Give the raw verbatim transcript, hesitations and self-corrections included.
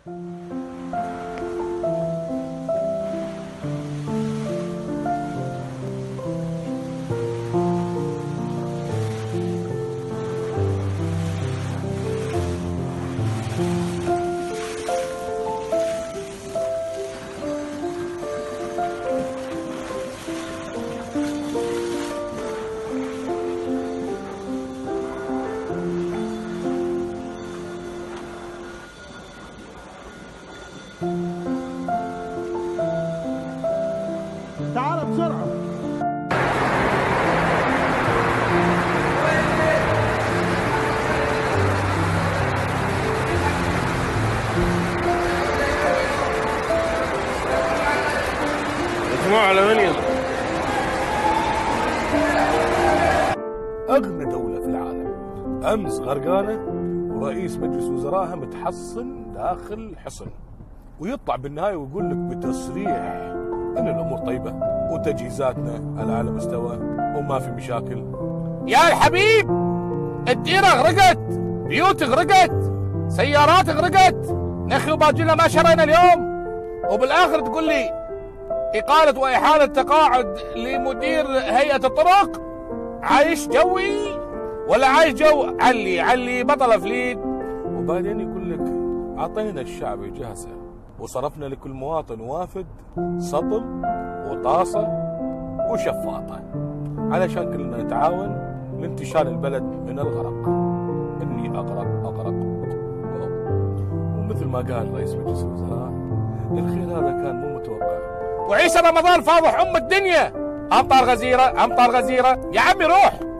تعال بسرعة. مجموعة على وين يلا؟ أغنى دولة في العالم أمس غرقانة ورئيس مجلس وزرائها متحصن داخل حصن، ويطلع بالنهاية ويقول لك بتصريح أن الأمور طيبة وتجهيزاتنا على أعلى مستوى وما في مشاكل. يا الحبيب الديرة غرقت، بيوت غرقت، سيارات غرقت، نخي وباجينا ما شرينا اليوم، وبالآخر تقول لي إقالة وإحالة تقاعد لمدير هيئة الطرق. عايش جوي ولا عايش جو علي علي بطل فليد؟ وبعدين يقول لك أعطينا الشعب جهزة وصرفنا لكل مواطن وافد سطل وطاسة وشفاطة علشان كلنا نتعاون لانتشال البلد من الغرق. إني أغرق أغرق. ومثل ما قال رئيس مجلس الوزراء الخير هذا كان مو متوقع. وعيسى رمضان فاضح أم الدنيا. أمطار غزيرة أمطار غزيرة، يا عمي روح.